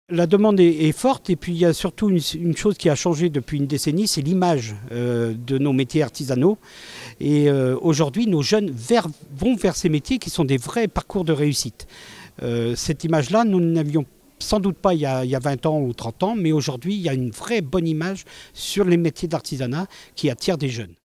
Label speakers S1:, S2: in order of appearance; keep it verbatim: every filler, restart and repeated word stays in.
S1: La demande est, est forte et puis il y a surtout une, une chose qui a changé depuis une décennie, c'est l'image euh, de nos métiers artisanaux. Et euh, aujourd'hui, nos jeunes vers, vont vers ces métiers qui sont des vrais parcours de réussite. Euh, cette image-là, nous n'avions sans doute pas il y, a, il y a vingt ans ou trente ans, mais aujourd'hui, il y a une vraie bonne image sur les métiers d'artisanat qui attirent des jeunes.